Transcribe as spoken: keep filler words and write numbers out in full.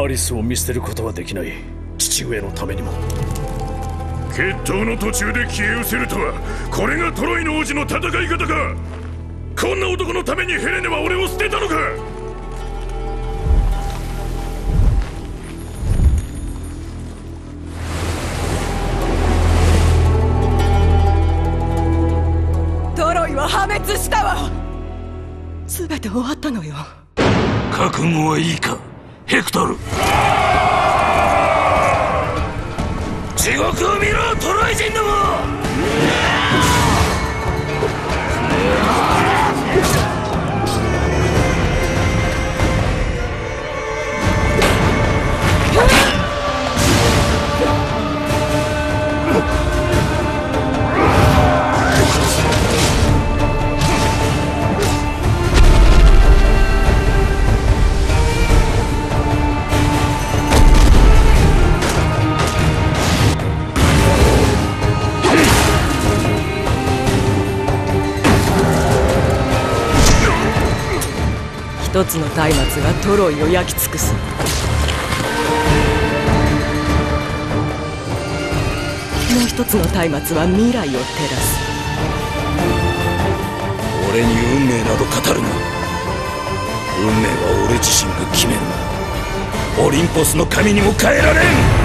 アリスを見捨てることはできない。父上のためにも。 決闘の途中で消え失せるとは、これがトロイの王子の戦い方か。こんな男のためにヘレネは俺を捨てたのか。 トロイは破滅したわ。全て終わったのよ。 覚悟はいいか、ヘクトル。地獄を見ろ、トロイ人ども。 一つの松明がトロイを焼き尽くす。もう一つの松明は未来を照らす。 俺に運命など語るな。運命は俺自身が決める。オリンポスの神にも変えられん。